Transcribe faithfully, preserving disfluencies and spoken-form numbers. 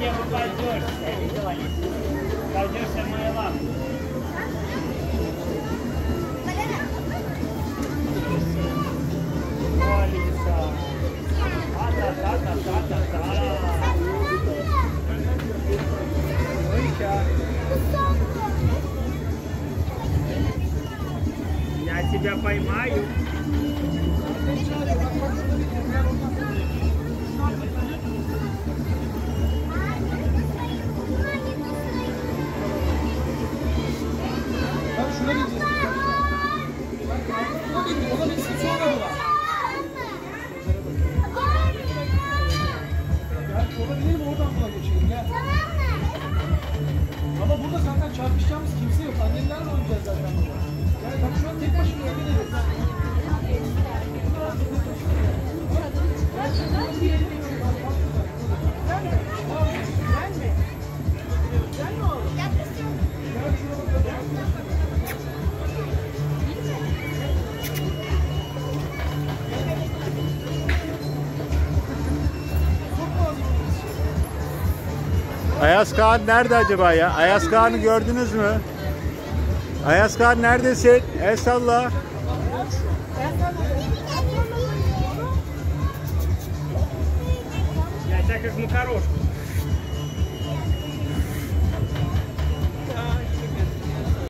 где попадешься, Лёня. Попадешься в мою лапу. Алиса. А-та-та-та-та-та-та. Я тебя поймаю. Bak şuna gideceğiz. Ona gidin, ona bitsin sonra buna. Gel, ona binelim oradan buna geçelim gel. Ama burada zaten çarpışacağımız kimse yok. Annemlerle oynayacağız zaten burada. Yani bak şu an tek başına oynayabiliriz. Ayaz Kağan nerede acaba ya? Ayaz Kağan'ı gördünüz mü? Ayaz Kağan neredesin? El salla. Я тебя как макарошку.